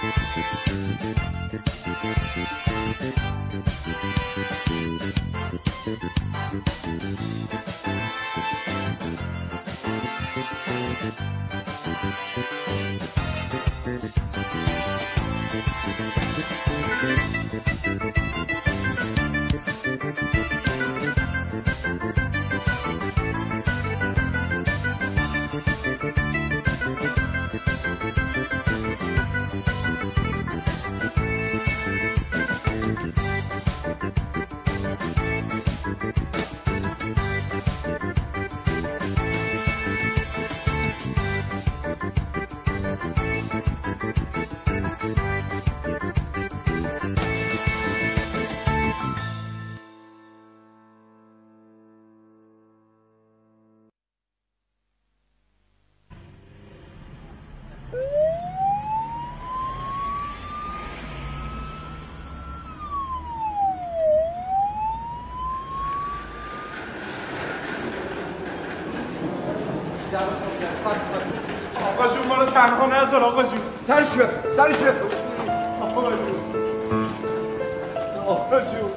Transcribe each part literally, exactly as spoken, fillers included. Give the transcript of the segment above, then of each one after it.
آقا جون ما رو تنها نذار آقا جون. سرش بفر سرش بفر آقا جون آقا جون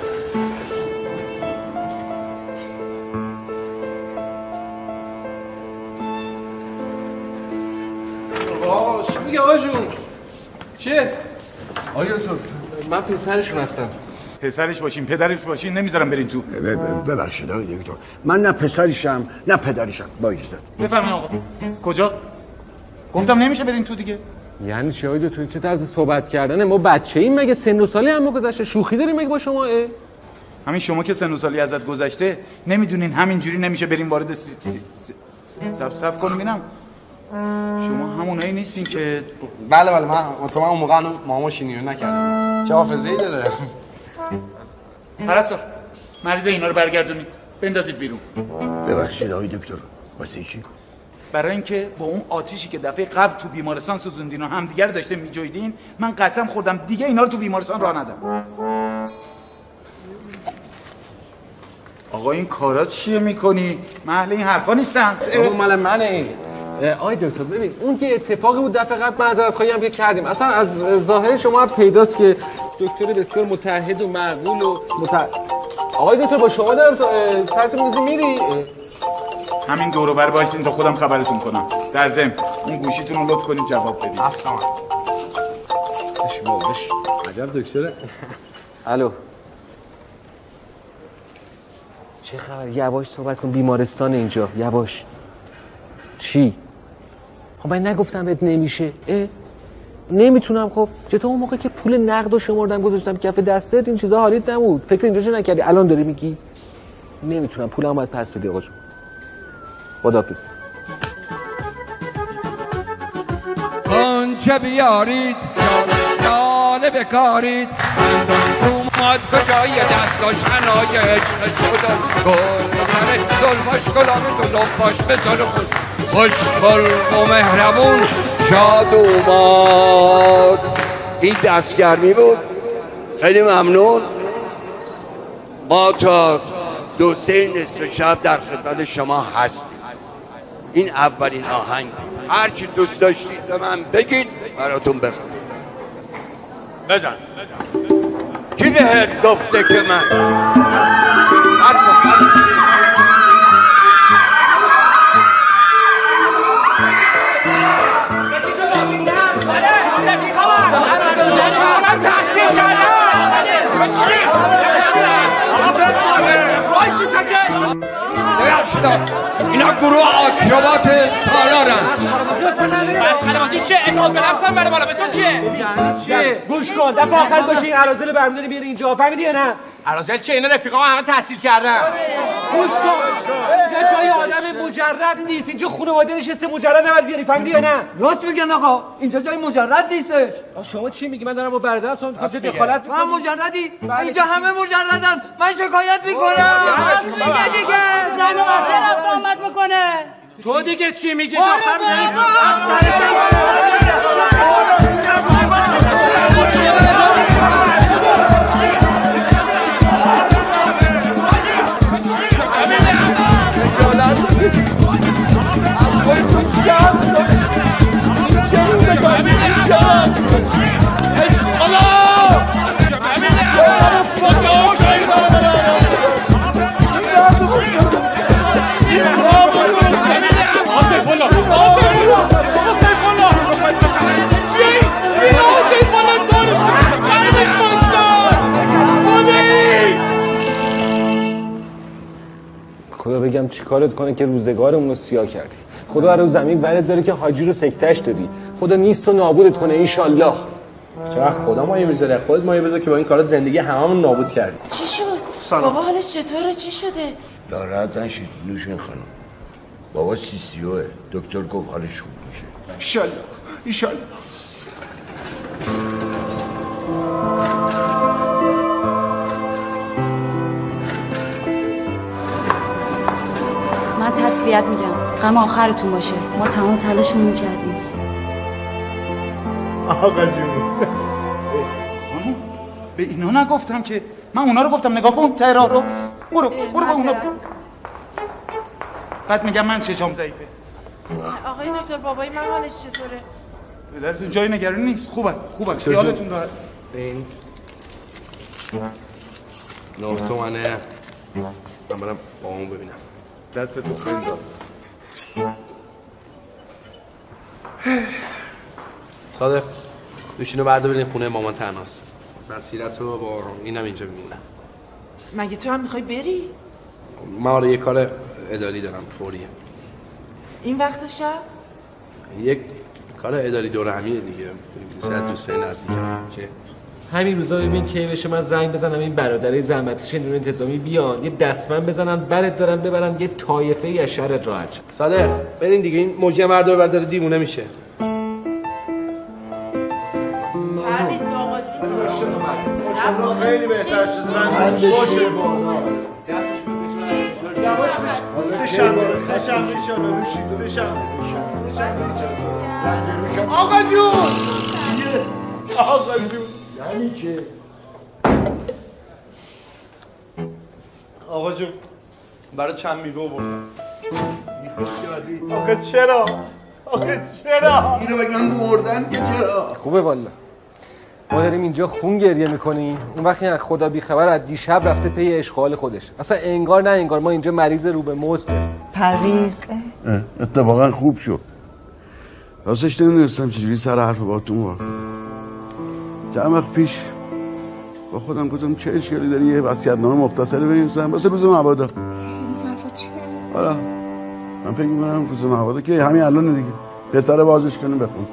آقا چی میگه آقا جون؟ چیه؟ آیا تو من پسرشون هستم. پسرش باشین پدرش باشین نمیذارم برین تو. ببخشید آقای دکتر من نه پسرشم نه پدرشم. با اجازه بفرمایید آقا. کجا؟ گفتم نمیشه برین تو دیگه. یعنی چه آقای دکتر چه طرز صحبت کردنه؟ ما بچه‌ایم مگه؟ سن و سالی هم گذشته؟ شوخی داریم مگه با شما؟ اه؟ همین شما که سن و سالی ازت گذشته نمیدونین همینجوری نمیشه بریم وارد سی... سی... سی... سب سب کنیم ببینم. شما همونایی نیستین که بله بله من تو من اون موقع ماما شینیو نکردم. چه حافظه‌ای داره؟ پرستار مریض اینا رو برگردونید بندازید بیرون. ببخشید آقای دکتر واسه چی؟ برای اینکه با اون آتیشی که دفعه قبل تو بیمارستان سوزوندین و همدیگه رو داشته میجویدین من قسم خوردم دیگه اینا رو تو بیمارستان راه ندم. آقا این کارا چیه میکنی؟ محل این حرفا نیستن. اون مال منه. آی دکتر ببین اون که اتفاقی بود دفعه قبل معذرت خواهی هم که کردیم. اصلا از ظاهر شما پیداست که دکتر بسیار متعهد و معقول و مت... آقای دکتر با شما دارم سرتون میزی میری؟ همین دور و بر بایستین تا خودم خبرتون کنم. در ضمن اون گوشیتون رو لطف کنید جواب بدید. اصلا اش بابش عجب دکتره. الو چه خبر؟ یواش صحبت کن بیمارستان اینجا یواش. چی؟ خب من نگفتم بهت نمیشه. اه؟ نمیتونم. خب چطور اون موقع که پول نقد رو شمردم گذاشتم کف دستت این چیزا حالیت نبود؟ فکر اینجا چه نکردی؟ الان داری میگی نمیتونم پولم باید پس بدی آقا جون. خداحافظ. آنچه بیارید جاله بکارید اومد کجای دستاش هنای عشق شدن گل منه ظلماش گلامه دو لپاش بذار خود خوش خلق و مهربون شاد اومد. این دستگرمی بود. خیلی ممنون. ما تا دو سه نصف شب در خدمت شما هستیم. این اولین آهنگ. هرچی دوست داشتید به من بگید براتون بخونم. بزن. کی بهت گفته که من اینا گروه آکروبات تالارن. خلبازی چه؟ اتحاد به نفس هم برای بالا به تو چه؟ چه؟ گوش کن دفعه آخر باشه این عرازل برمیداری بیاره اینجا فهمیدی یا نه؟ عرازل چه؟ اینا رفیقا همه تحصیل کردن. گوش کن اینجا جای آدم مجرد نیست. اینجا خانواده نشسته مجرد نباید بیاری فهمیدی یا نه؟ راست میگن آقا اینجا جای مجرد نیستش. شما چی میگی؟ من دارم با برادرم صحبت می‌کنم دخالت می‌کنی. من مجردی؟ اینجا همه مجردن. من شکایت میکنم. راست میگه دیگه. زن و بچه رفت آمد میکنه. تو دیگه چی میگی؟ از خودتون جمع کنید. این چه روزگاری؟ ببینم چیکارت کنه که روزگارمون رو سیاه کردی. خدا هر روز زمین ولد داره که حاجی رو سکتش دادی. خدا نیست و نابودت کنه انشالله. چرا خدا مایه بذاره؟ خودت مایه بذار که با این کارات زندگی هممون نابود کردی. چی شد؟ بابا حالش چطوره؟ چی شده؟ ناراحت نشید نوشین خانم. بابا سی سی اوه. دکتر گفت حالش خوب میشه. ایشالله ایشالله. من تسلیت میگم، غم آخرتون باشه. ما تمام تلاشمون میکردیم. آقا جون خانم به اینا نگفتم که من اونا رو گفتم نگاه کن تهران رو. برو برو با اونا برو. بعد میگم من چشام ضعیفه. آقای دکتر بابای من حالش چطوره؟ پدرتون جای نگرانی نیست. خوبه خوبه خیالتون راحت. این نه تومنه. من برم بابامو ببینم. دست تو بنداز. صادق دوشینو برده بریم خونه مامان تنهاست. بصیرت رو با اینم اینجا میمونم. مگه تو هم میخوای بری؟ من آره یه کار اداری دارم فوریه. این وقت شب؟ یک کار اداری دور همیه دیگه. مثلا دوستای نزدیکم. چه؟ همین روزا ببین کی بشه من زنگ بزنم این برادرای زحمتکش نیروی انتظامی بیان یه دستمن بزنن برات دارن ببرن یه طایفه ای از شرت راحت شد. صادق برین دیگه این موجی مرد رو برداره دیوونه میشه. پرویز با آقا جون خیلی بهتر شد. من باشه بالا. یواش سه شنبه سه شنبه ان شاء الله روشی سه شنبه آقا جون آقا جون یعنی که آقا جون برای چند میوه آوردم. آقا چرا آقا چرا اینو بگم مردن که چرا خوبه والا. ما داریم اینجا خون گریه میکنیم اون وقت این خدا بیخبر از دیشب رفته پی اشغال خودش. اصلا انگار نه انگار ما اینجا مریض رو به موت داریم. پرویز اتفاقا خوب شد. راستش نمیدونستم چجوری سر حرف باهاتون واقع. چند وقت پیش با خودم گفتم چه اشکالی داری یه وصیت‌نامه مختصری بنویسم واسه روز مبادا. این حرفا چیه؟ حالا من فکر می‌کنم روز مبادا که همین الان دیگه بهتره بازش کنیم بخون.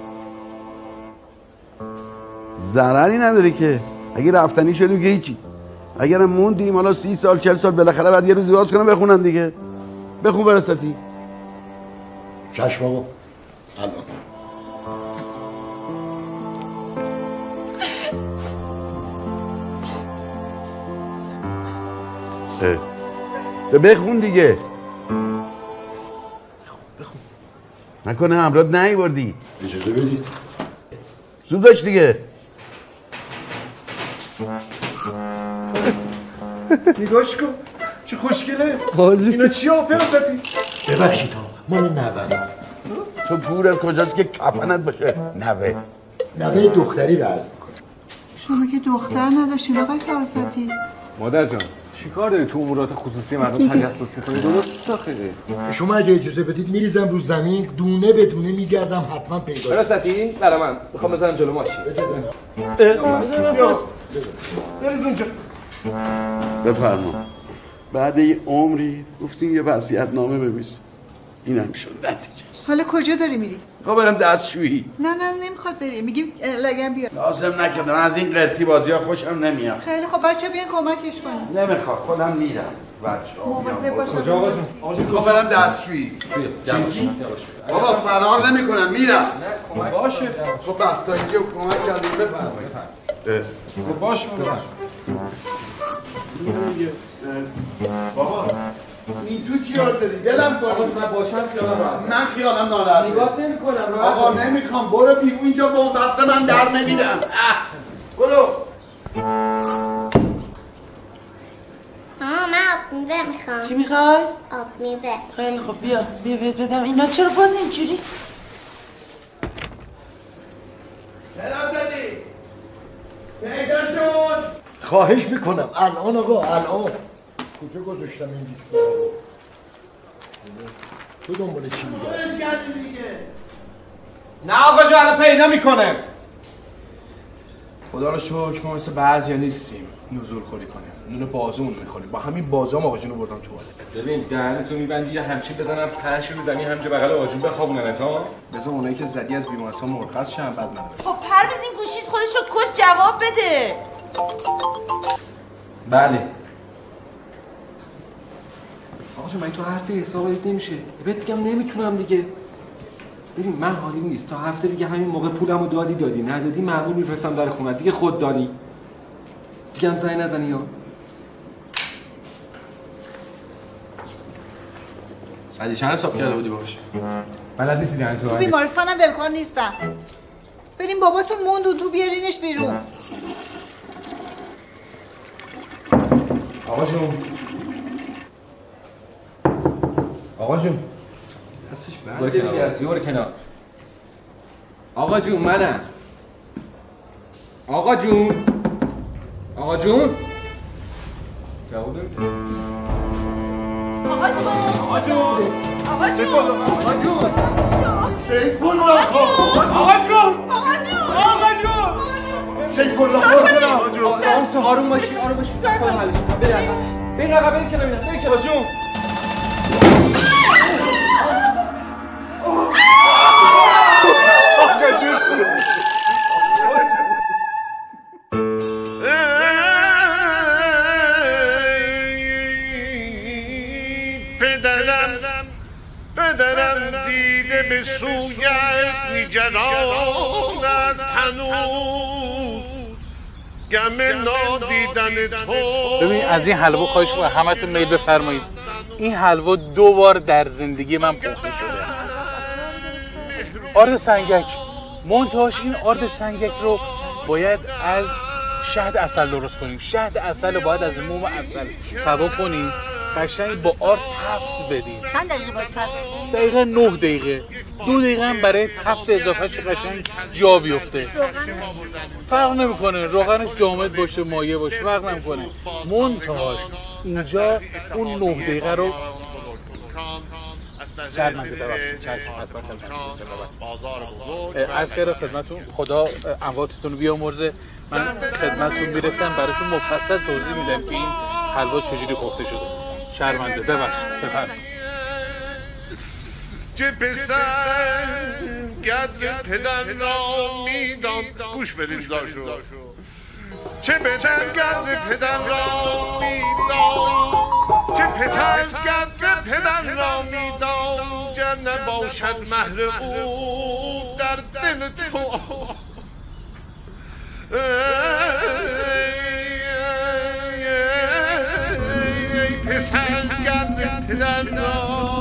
ضرری نداره که اگه رفتنی شد دیگه هیچی. اگرم موندیم حالا سی سال چل سال بالاخره بعد یه روزی باز کنم بخونن دیگه. بخون برساتی. چشم آقا الان اه. بخون دیگه. بخون نکنه همراه نیوردی. اجازه بدید. زود داشت دیگه. نگاش کن چه خوشگله. اینا چی ها فرستادی؟ ببخشید ها مال نوه. تو گورت کجاست که کفنت باشه؟ نوه نوه دختری رو عرض میکنم. شما که دختر نداشتین آقای فراستی. مادر جان چیکار داری تو امورات خصوصی مردم تجسس می‌کنی؟ درست آخه. شما اگه اجازه بدید میریزم رو زمین دونه به دونه میگردم حتما پیدا. فراستی برای من میخوام بزنم جلو ماشین. بریز اونجا. بفرما. بعد یه عمری گفتین یه وصیت‌نامه بنویس. این هم شد نتیجه. حالا کجا داری میری؟ خب برم دستشویی. نه نه نمیخواد بری. میگیم لگن بیا. لازم نکردم از این قرتی بازی‌ها خوشم نمیاد. خیلی خب بچه بیان کمکش کنیم. نمیخواد خودم میرم. بچه‌ها مواظب باش. کجا آقا جون؟ خب برم دستشویی. بابا فرار نمی‌کنم میرم. باشه. خب بستگی رو کمک کردیم بفرمایید. خب باشه باشه. بابا این تو چی یاد داری؟ دلم کنی من باشم خیالم راحت. من خیالم ناراحت. نگاه نمی‌کنم راحت. آقا نمیخوام برو بیرون اینجا با دست من در نمیرم. برو. ماما من آب میوه میخوام. چی میخوای؟ آب میوه. خیلی خب بیا بیا بهت بدم. اینا چرا باز اینجوری؟ سلام دادی. پیدا شد. خواهش میکنم الان آقا الان. کجا گذاشتم این لیسته ها رو؟ تو دنبال چی میگردی؟ نه آقا جان الان پیدا میکنه. خدا رو شکر ما مثل بعضیا نیستیم نزول خوری کنیم. نون بازومون میخوریم. با همین بازام آقا جونو بردم توالت. ببین دهنتو میبندی یا همچین بزنم پرش رو میزنی همینجا بغل آقا جون بخوابوننت ها. بذار اونایی که زدی از بیمارستان مرخص شن بعد من. خب پرویز این گوشیت خودش رو کش جواب بده. بله. آقا جون من تو حرفی حسابت نمیشه. بهت میگم نمیتونم دیگه. ببین من حالی نیست تا هفته دیگه همین موقع پولمو دادی دادی ندادی معمول میفرستم در خونه دیگه خود دانی. دیگه هم زنگ نزنی یا ساعتی چند حساب کرده بودی باشه؟ بلد نیستی دهن تو تو بیمارستانم ولکن نیستم. بریم باباتون موند و تو بیارینش بیرون. آقا جون آقا جون دستش برو کنار برو کنار آقا جون منم آقا جون آقا جون جواب نمیده آقا جون آقا جون آقا جون آقا جون سیف الله خان آقا جون آقا جون آقا جون سیف الله خان آروم باشی آروم باشی خودم حلش میکنم بریم عقب بریم عقب بریم کنار بریم کنار جون پدرم پدرم دیده به سویت نگران است هنوز گم نادیدن تو. ببین از این حلوا خواهش می‌کنم همتون میل بفرمایید. این حلوا دو بار در زندگی من پخته شده. آرد سنگک منتهاش این آرد سنگک رو باید از شهد عسل درست کنیم. شهد عسل رو باید از موم عسل سوا کنیم قشنگ با آرد تفت بدیم. چند دقیقه باید تفت؟ دقیقه نه دقیقه. دو دقیقه هم برای تفت اضافهش قشنگ جا بیفته. فرق نمیکنه روغنش جامد باشه مایع باشه فرق نمیکنه. منتهاش اینجا اون نه دقیقه رو شرمنده ببخشید چشم عرض کردم خدمتتون خدا امواتتون رو بیامرزه. من خدمتتون میرسم براتون مفصل توضیح میدم که این حلوا چجوری پخته شده. شرمنده ببخشید بفرمایید. چه پسر قدر پدر را میدان گوش بدین زاشو چه پدر قدر پدر را میدان چه پسر قدر پدر را میدان گر نباشد مهر او در دل تو. ای پسر قدر پدر را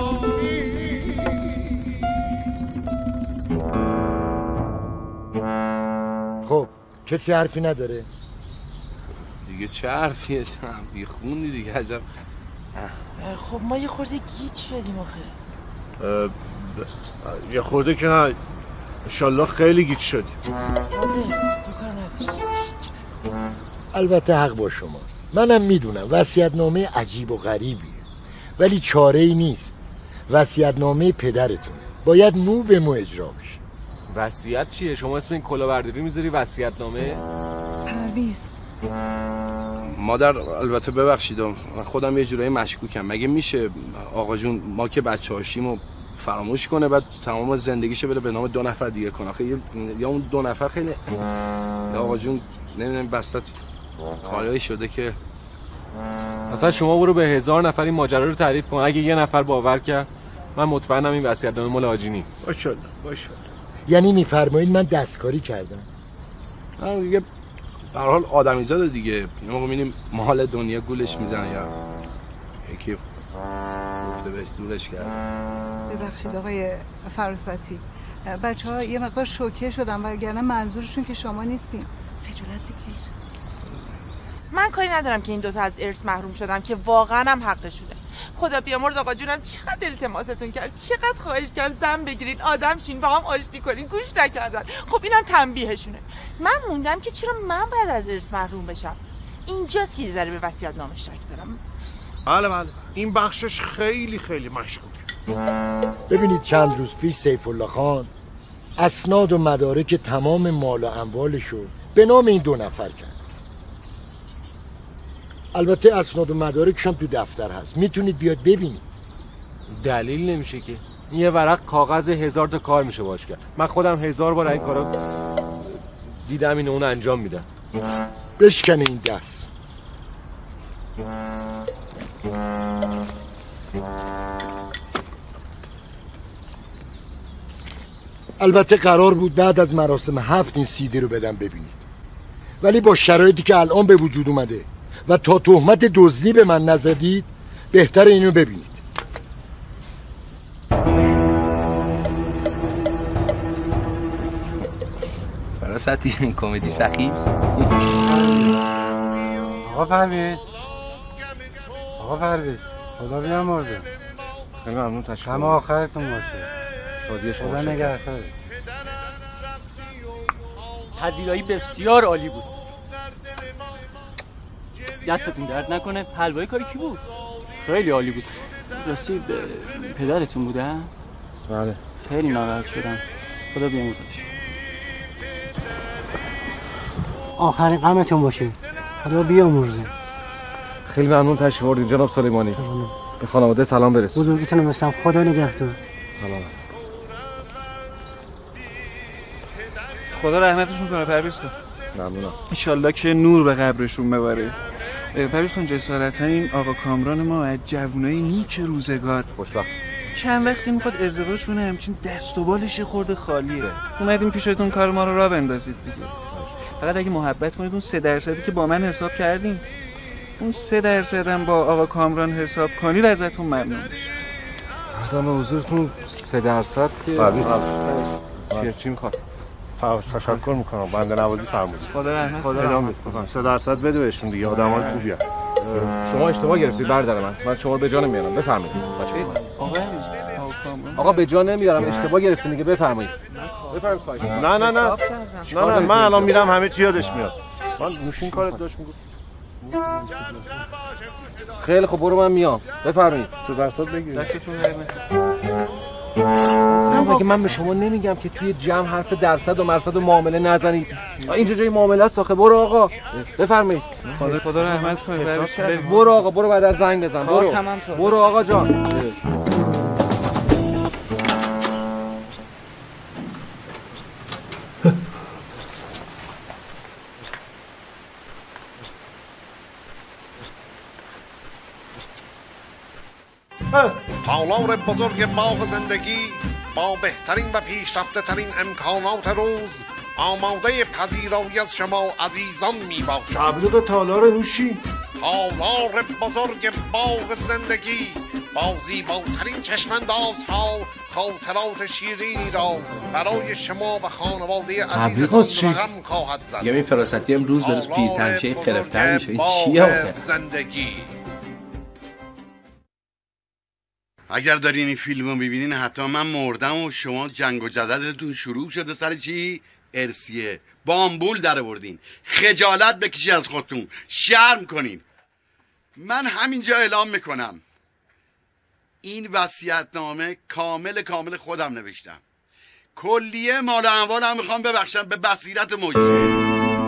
خب کسی حرفی نداره؟ دیگه چه حرفیه هم دیگه خوندی دیگه عجب. خب ما یه خورده گیج شدیم آخه. یه خورده که نه انشالله خیلی گیج شدیم. خب تو کار نداشته باشید. البته حق با شما. منم میدونم وصیت‌نامه عجیب و غریبیه ولی چاره ای نیست. وصیت‌نامه پدرتونه باید مو به مو اجرا بشه. وصیت چیه؟ شما اسم این کلاهبرداری میذاری وصیت‌نامه؟ پرویز مادر البته ببخشید من خودم یه جورایی مشکوکم. مگه میشه آقا جون ما که بچه‌هاشیمو فراموش کنه بعد تمام زندگیشو بره به نام دو نفر دیگه کنه؟ آخه یا اون دو نفر خیلی یا آقا جون نمیدونم بسط کارایی شده که اصلا شما برو به هزار نفر این ماجرا رو تعریف کن اگه یه نفر باور کرد من مطمئنم این وصیت‌نامه مال حاجی نیست. ماشاءالله ماشاءالله. یعنی میفرمایید من دستکاری کردم؟ نه دیگه به هر حال آدمیزاده دیگه. یه موقع می‌بینیم مال دنیا گولش میزنه یا یکی گفته بهش دورش کرد. ببخشید آقای فراستی بچه ها یه مقدار شوکه شدن وگرنه منظورشون که شما نیستین. خجالت بکش. من کاری ندارم که این دوتا از ارث محروم شدن که واقعا هم حقشونه. خدا بیامرز آقا جونم چقدر التماستون کرد چقدر خواهش کرد زن بگیرین آدم شین با هم آشتی کنین گوش نکردن. خب اینم تنبیهشونه. من موندم که چرا من باید از ارث محروم بشم. اینجاست که یه ذره به وصیت نامه شک دارم. بله بله این بخشش خیلی خیلی مشکوکه. ببینید چند روز پیش سیف الله خان اسناد و مدارک تمام مال و اموالشو به نام این دو نفر کرد. البته اسناد و مدارکش هم تو دفتر هست، میتونید بیاد ببینید. دلیل نمیشه که این یه ورق کاغذ هزار تا کار میشه باش کرد. من خودم هزار بار این کارا دیدم، اینو اون انجام میدم. بشکنه این دست. البته قرار بود بعد از مراسم هفت این سیدی رو بدم ببینید، ولی با شرایطی که الان به وجود اومده و تا تهمت دزدی به من نزدید بهتر اینو ببینید. فراستی این کمدی سخیف. آقا پرویز آقا پرویز خدا بیامرزه. خیلی ممنون، تشکر. شب آخرتون باشه. شادی شما. خدا نگهدار. پذیرایی بسیار عالی بود. دستتون درد نکنه. حلوایی کاری کی بود؟ خیلی عالی بود. راستی ب... پدرتون بوده؟ بله. خیلی ناراحت شدم. خدا بیامرزش. آخرین غمتون باشه. خدا بیامرزه. خیلی ممنون تشریف آوردید جناب سلیمانی. به خانواده سلام برس. بزرگیتون بستم. خدا نگهدار. سلامت. خدا رحمتشون کنه پرویز خان. ممنونم. انشالله که نور به قبرشون ببره. پرویز خان جسارتا این آقا کامران ما از جوونای نیک روزگار خوشبخت چند وقتی میخواد ازدواج کنه، همچین دست و بالش خورده خالیه. اومدیم پیشتون کار ما رو راه بندازید دیگه. فقط اگه محبت کنید اون سه درصدی که با من حساب کردیم، اون سه درصد هم با آقا کامران حساب کنید ازتون ممنون میشه. عرضم به حضورتون سه درصد که چیه چی میخواد؟ تشکر میکنم. بنده نوازی فرمودید. خدا رحمت خدا رحمت کنه. سه درصد بده بهشون دیگه، آدمای خوبیه. شما اشتباه گرفتید برادر من. من شما به جا نمیارم. بفرمایید. آقا آقا به جا نمیارم. اشتباه گرفتین دیگه. بفرمایید. بفرمایید خواهش می‌کنم. نه نه نه. نه نه من الان میرم همه چی یادش میاد. من نوشین کارت داشت میگفت. خیلی خب برو من میام. بفرمایید. سه درصد بگیرید. دستتون درد مگه من به شما نمیگم که توی جمع حرف درصد و مرصد و معامله نزنید؟ اینجا جای معامله است آخه. برو آقا بفرمایید. خدا خدا رحمت کنه. برو آقا برو بعد از زنگ بزن. برو برو آقا جان. تالار بزرگ باغ زندگی با بهترین و پیشرفته ترین امکانات روز آماده پذیرایی از شما عزیزان می باشد. تبلیغ تالار نوشین. تالار بزرگ باغ زندگی با زیباترین چشماندازها خاطرات شیرینی را برای شما و خانواده عزیزتان رقم خواهد زد. یه این فراستی امروز به روز پیرتر میشه، خرفتر میشه. این چیه آخه؟ زندگی. اگر دارین این فیلم رو میبینین حتی من مردم و شما جنگ و جدلتون شروع شده سر چی؟ ارسیه بامبول در آوردین. خجالت بکشی از خودتون، شرم کنین. من همینجا اعلام میکنم این وصیت‌نامه کامل کامل خودم نوشتم. کلیه مال و اموالم میخوام ببخشم به بصیرت موجود.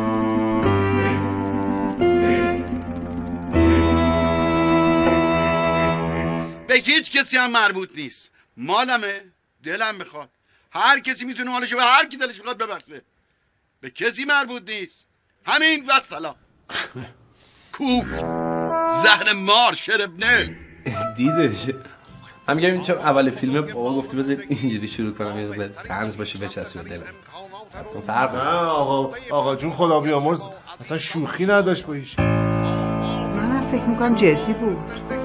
به هیچ کسی هم مربوط نیست. مالمه، دلم میخواد. هر کسی میتونه مالشو به هر کی دلش میخواد ببخشه. به کسی مربوط نیست. همین و سلام. کوفت زهر مار شربنه دیدش. هم میگم این چون اول فیلم بابا گفته بذار اینجوری شروع کنم یه قدر طنز باشه بچسبه به دلم. فرق نه آقا آقا جون خدا بیامرز اصلا شوخی نداشت با هیچ. منم فکر میکنم جدی بود.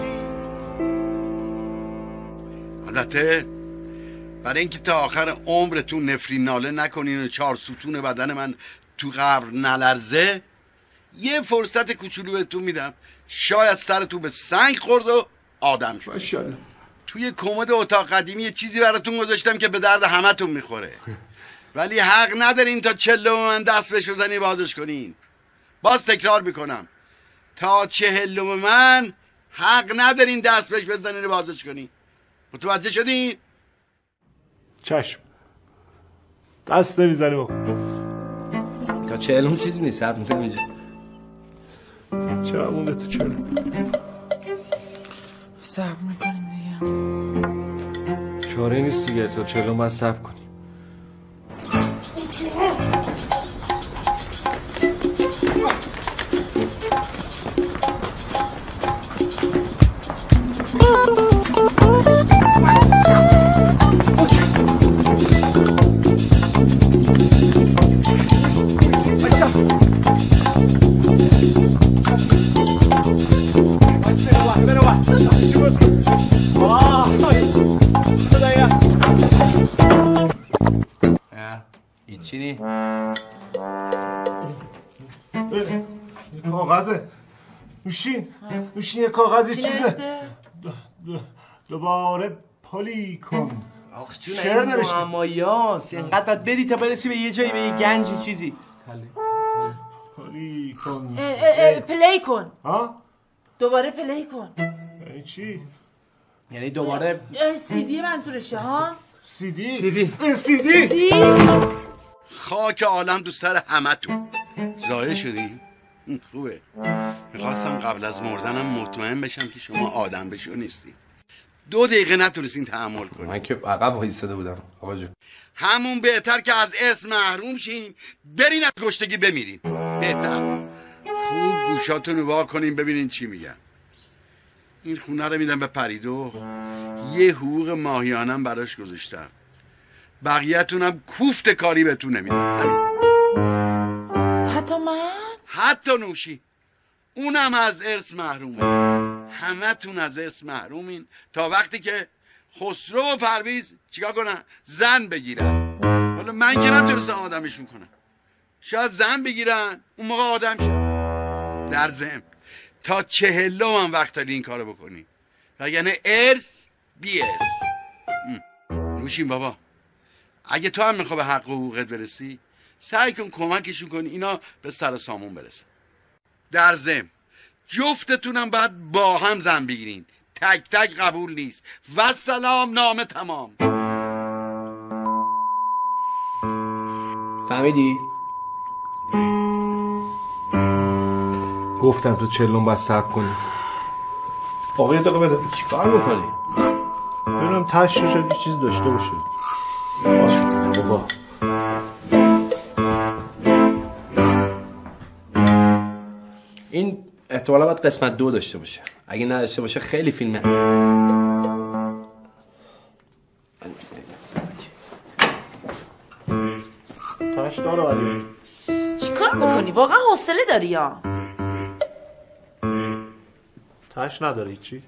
البته برای اینکه تا آخر عمرتون نفرین ناله نکنین و چهار ستون بدن من تو قبر نلرزه یه فرصت کوچولو بهتون میدم. شاید سرتون به سنگ خورد و آدم شد. ماشاءالله. توی کمد اتاق قدیمی یه چیزی براتون گذاشتم که به درد همتون میخوره. ولی حق ندارین تا چلو من دست بهش بزنی بازش کنین. باز تکرار میکنم تا چهلم من حق ندارین دست بهش بزنین بازش کنین. متوجه شدین؟ چشم. دست نمیزنی بکن. تا چهلم چیزی نیست حرف می‌زنم اینجا. چرا مونده تو چهلم؟ صبر میکنیم دیگه. چاره نیست دیگه، تو چهلم باید صبر کنی. چینی؟ کاغذه نوشین نوشین یه کاغذی چیزه دوباره پلی کن. آخ جون این معمایاست، اینقدر باید بدی تا برسی به یه جایی به یه گنجی چیزی. پلی کن پلی کن. ها؟ دوباره پلی کن. یعنی چی؟ یعنی دوباره سیدی منظورشه ها؟ سیدی؟ سیدی سیدی؟ خاک عالم دوست داره همتون زایه شدیم. خوبه، میخواستم قبل از مردنم مطمئن بشم که شما آدم بشو نیستید. دو دقیقه نتونستین تحمل کنید. من که عقب وایساده بودم آقا جون. همون بهتر که از ارث محروم شین، برین از گشتگی بمیرین. بهتر. خوب گوشاتون رو وا کنین ببینین چی میگن. این خونه رو میدم به پریدو، یه حقوق ماهیانم براش گذاشتم، بقیه‌تونم کوفت کاری بهتون نمیدم. همین. حتی من؟ حتی نوشی، اونم از ارث محرومه. همه تون از ارث محرومین تا وقتی که خسرو و پرویز چیکار کنن؟ زن بگیرن. حالا من که نتونستم آدمشون کنم، شاید زن بگیرن اون موقع آدم شد. در ضمن تا چهلم هم وقت داری این کارو بکنی، وگرنه ارث بی ارث. نوشین بابا، اگه تو هم میخوای به حق و حقوقت برسی، سعی کن کمکشون کنی اینا به سر سامون برسن. در ضمن جفتتونم باید با هم زن بگیرین، تک تک قبول نیست. و سلام، نامه تمام. فهمیدی؟ گفتم تو چهلم باید صبر کنی. آقا یه دقیقه بده. چیکار میکنی؟ ببینم تش رو شد یه چیز داشته باشه. بابا این احتمالا باید قسمت دو داشته باشه، اگه نداشته باشه خیلی فیلمه. تش داره ولی چیکار میکنی؟ واقعا حوصله داری یا؟ تش نداره چی؟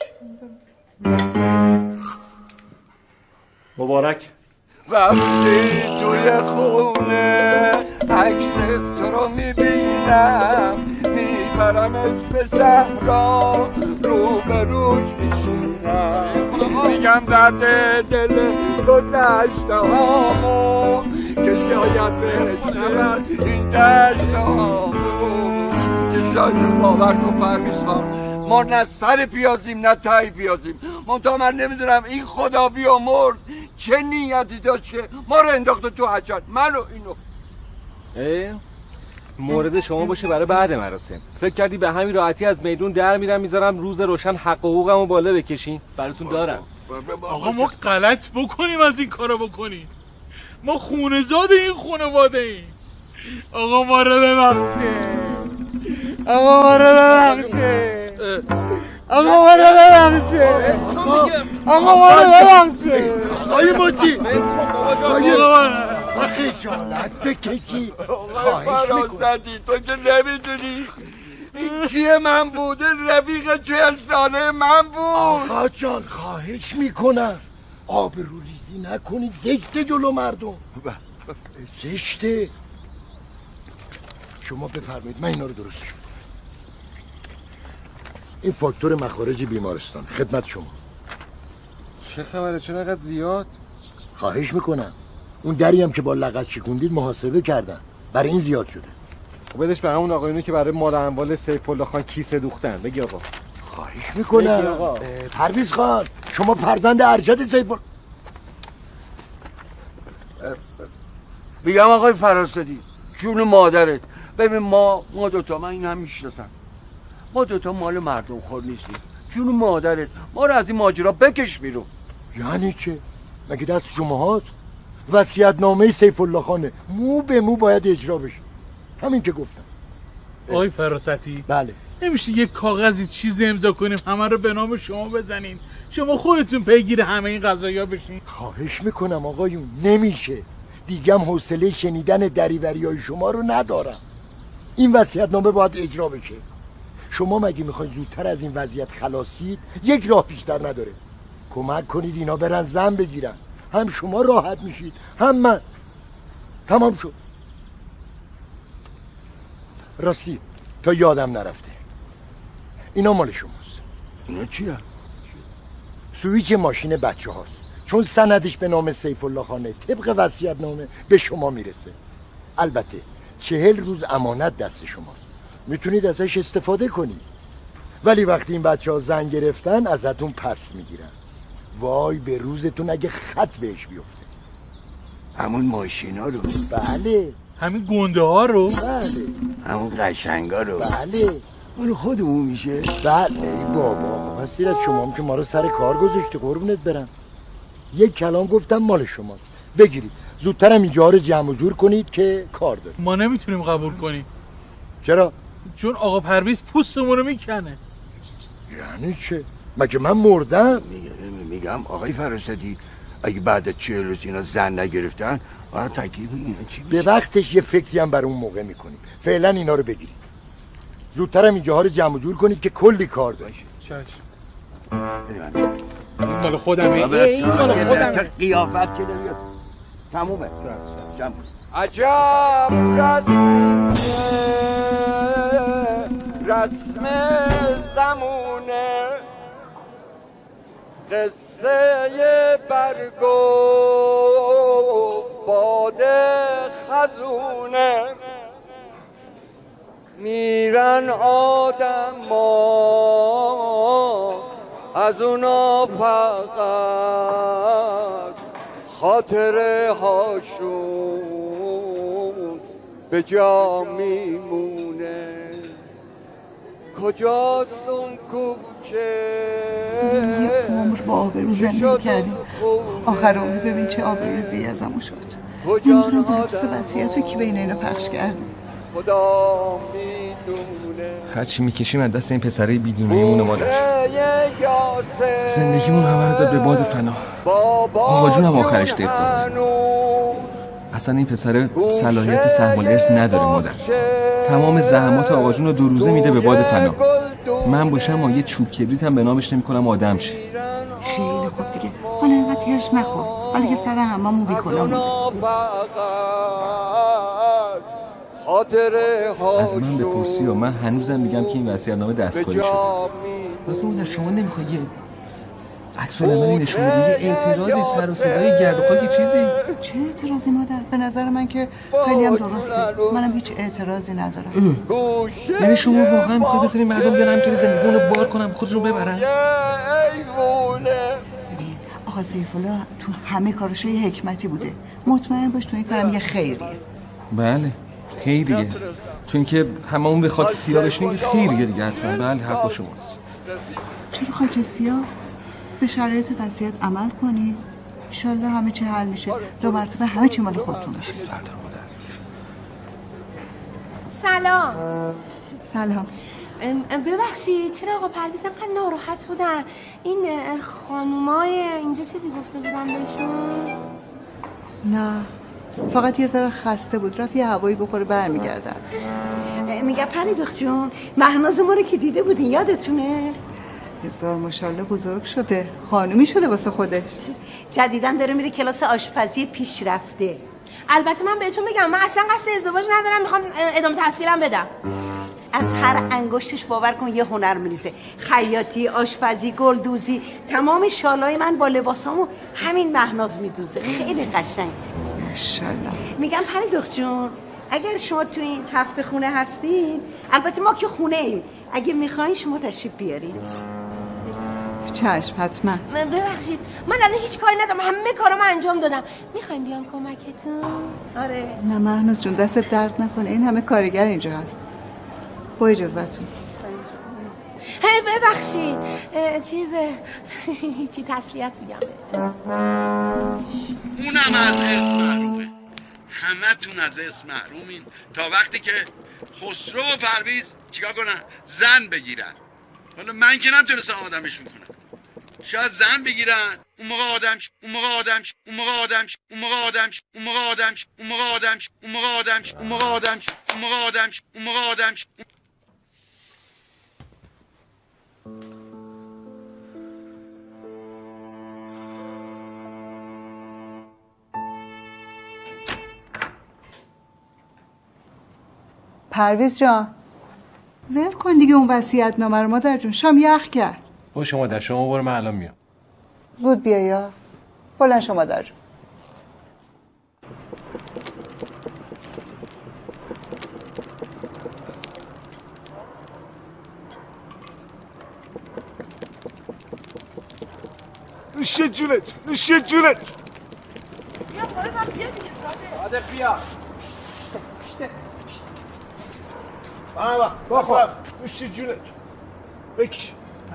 مبارک. وقتی توی خونه عکس تو رو میبینم، میبرمت به صحرا، رو به روش میشینم، میگم درد دل گذشته هامو که شاید بشنون این دشته هامو، که شاید باور کن پرویز خان ما نه سر پیازیم نه تای پیازیم. منتها من نمیدونم این خدا بیامرد چه نیتی داشت که ما رو انداخته تو حجر، منو اینو. اه؟ مورد شما باشه برای بعد مراسم. فکر کردی به همین راحتی از میدون در میرم میذارم روز روشن حق و حقوقمو بالا بکشین؟ براتون دارم. آقا ما غلط بکنیم از این کارو بکنیم، ما خونه زاد این خانواده ایم. آقا ما رو ببخشه، آقا ما رو ببخشه، آقا ما رو ببخشه، آقا ما رو ببخشه. آقای موتی، آقا خجالت بکشی، خواهش میکنم. تو که نمیدونی این کیه من بوده، رفیق چهل ساله من بود. آقا جان خواهش میکنم آبرو ریزی نکنید، زشته جلو مردم، زشته. شما بفرمایید من اینا رو درست شد. این فاکتور مخارج بیمارستان خدمت شما. چه خبره؟ چرا اینقدر زیاد؟ خواهش میکنم. اون دری هم که با لغت شکوندید محاسبه کردن، برای این زیاد شده. خب بدش به همون آقایونی که برای مال اموال سیف الله خان کیسه دوختن. بگی آقا. خواهش میکنم. پرویز خان شما فرزند ارشد سیف الله. بگم آقای فراسدی جون مادرت. ببین ما ما دوتا، من این هم میشناسم، ما دوتا مال مردم خور نیستیم. جون مادرت، ما رو از این ماجرا بکش بیرون. یعنی چه؟ مگه دست شما هست؟ وصیت‌نامه سیف الله خانه مو به مو باید اجرا بشه. همین که گفتم. آقای فراستی، بله. نمیشه یک کاغذی چیزی امضا کنیم همه رو به نام شما بزنین، شما خودتون پیگیر همه این قضایا بشین؟ خواهش میکنم آقایون، نمیشه. دیگه هم حوصله شنیدن دریوریای شما رو ندارم. این وصیت‌نامه باید اجرا بشه. شما مگه میخواین زودتر از این وضعیت خلاصید؟ یک راه بیشتر نداره. کمک کنید اینا برن زن بگیرن، هم شما راحت میشید هم من. تمام شد. راستی تا یادم نرفته، اینا مال شماست. اینا چیه؟ سویچ ماشین بچه هاست، چون سندش به نام سیف الله خانه طبق وصیت‌نامه به شما میرسه. البته چهل روز امانت دست شماست، میتونید ازش استفاده کنید، ولی وقتی این بچه ها زن گرفتن ازتون پس میگیرن. وای به روزتون اگه خط بهش بیفته. همون ماشینا رو؟ بله. همین گنده ها رو؟ بله. همون قشنگا رو؟ بله. مال خودمون میشه؟ بله. ای بابا بسیر از شما هم که ما رو سر کار گذاشتی، قربونت برم. یک کلام گفتم مال شماست، بگیرید. زودترم اینجا رو جمع و جور کنید که کار داریم. ما نمیتونیم قبول کنیم. چرا؟ چون آقا پرویز پوستمون رو میکنه. یعنی چه؟ مگه من مردم؟ میگم آقای فراستی اگه بعد چهل روز اینا زن نگرفتن باید تکلیف اینا چی به وقتش یه فکری هم بر اون موقع میکنیم. فعلا اینا رو بگیرید. زودترم اینجاها رو جمع و جور کنید که کلی کار داریم. چشم. این مال خودمه. این مال خودمه. چه قیافت که دارید. تمومه. جمع. عجب رسم رسم زمونه، قصه برگ و باد خزونه، میرن آدم ها از اونا فقط خاطره هاشون به جا میمونه. کجاست اون کوچه یه عمر با آبرو زندگی کردیم، آخر عمر ببین چه آبروریزی ازمون شد. نمیدونم بنفس وصیت رو کی بین اینا پخش کرده. خدا میدونه. هرچی میکشیم از دست این پسره بیدونه ایمون مادر. زندگیمون همه رو داد به باد فنا. آقا جون هم آخرش دید داد. اصلا این پسره صلاحیت سهم الارث نداره مادر. تمام زحمات آقا جون رو دو روزه میده به باد فنا. من باشم و یه چوب کبریت هم به نامش نمیکنم آدم شه. خیلی خوب دیگه، حالا اینقدر هرس نخور، حالا که سر هممون بیکنم. از من بپرسی و من هنوزم میگم که این وصیت‌نامه دستکاری شده. واسه مادر شما نمیخوای یه عکس العملی نشون بدی، یه اعتراضی سر و صدای گرد و خاک چیزی؟ چه اعتراضی مادر؟ به نظر من که خیلی هم درسته، منم هیچ اعتراضی ندارم. یعنی شما واقعا میخوای بذاری مردم بیان همینطوری زندگیمون رو بار کنن، خودشون رو ببرن؟ آقا سیف الله تو همه کارش یه حکمتی بوده، مطمئن باش تو این کارم یه خیریه. بله خیریه، تو اینکه هممون به خاک سیاه بشینیم خیریه دیگه حتما. بله حق شماست. چرا خاک سیاه؟ به شرایط وصیت عمل کنید، انشالله همه چی حل میشه، دو مرتبه همه چی مال خودتون میشه. سلام. سلام. ببخشید چرا آقا پرویز انقدر ناراحت بودن؟ این خانومای اینجا چیزی گفته بودن بهشون؟ نه فقط یه ذره خسته بود، رفت یه هوایی بخوره برمیگردن. میگه پری دختر جون مهناز ما رو که دیده بودین یادتونه؟ هزار ماشاءالله بزرگ شده، خانومی شده واسه خودش. جدیدن داره میره کلاس آشپزی پیشرفته. البته من بهتون بگم من اصلا قصد ازدواج ندارم، میخوام ادامه تحصیلم بدم. از هر انگشتش باور کن یه هنر میریزه، خیاطی، آشپزی، گلدوزی، تمام شالای من با لباسامو همین مهناز میدوزه. خیلی قشنگ. ماشاءالله. میگم پری دختر جون اگر شما تو این هفته خونه هستین، البته ما که خونه ایم، اگه میخواین شما تشریف بیارین. چشم حتما. من ببخشید من الان هیچ کاری ندارم، همه کارامو انجام دادم. میخوایم بیام کمکتون؟ آره. نه مهنوز جون دست درد نکنه، این همه کارگر اینجا هست. با اجازهتون. هی ببخشید چیزه هیچی تسلیت میگم بهتون. اونم از ارث محرومه، همه تون از ارث محرومین تا وقتی که خسرو و پرویز چیکار کنن؟ زن بگیرن. حالا من که نتونستم آدمشون کنم، شاید زن بگیرن، اون موقع آدم ش... اون موقع آدم ش... اون موقع آدم ش... اون موقع آدم ش... اون موقع آدم ش... اون موقع آدم ش... اون موقع آدم ش... اون موقع آدم ش... اون موقع آدم ش... اون موقع آدم ش... پرویز جان ول کن دیگه اون وصیت نامه رو. مادر جون شام یخ کرد. باشه مادر، شما برو، من الان میام. زود بیا یا بلند شو مادر جون. نوشه جونت، نوشه جونت. بیا خودت هم بیا دیگه صادق بیا. بابا بابا نوشه جونت. بکش.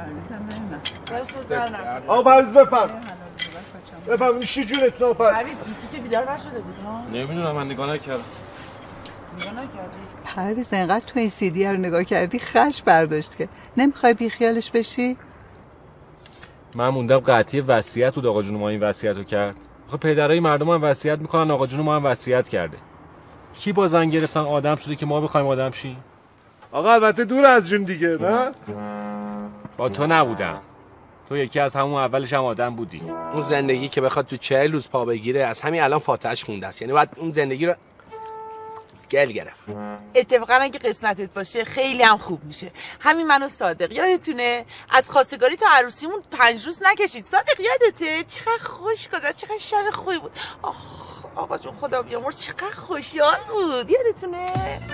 آقا پرویز بفرم. بفرم نوشه جونت ناپر. پرویز بیسو که بیدار نشده بود ها؟ نمیدونم، من نگاه نکردم. نگاه نکردی؟ پرویز انقدر تو این سی دی رو نگاه کردی خش برداشت که نمیخوای بی خیالش بشی؟ من موندم قطعی وصیت بود آقا جون ما این وصیتو کرد. آخه پدرای مردم هم وصیت میکنن، آقا جون ما هم وصیت کرده. کی با زن گرفتن آدم شده که ما بخوایم آدم شیم؟ آقا البته دور از جون دیگه، نه؟ با تو نبودم. تو یکی از همون اولش هم آدم بودی. اون زندگی که بخواد تو چهل روز پا بگیره از همین الان فاتحش خونده است. یعنی باید اون زندگی رو گل گرفت. اتفاقا اگه قسمتت باشه خیلی هم خوب میشه. همین من و صادق یادتونه از خواستگاری تا عروسیمون پنج روز نکشید. صادق یادته؟ چقدر خوش گذشت، چقدر شب خوبی بود. آخ آقا جون خدا بیامرز چقدر خوشیال بود. یادتونه؟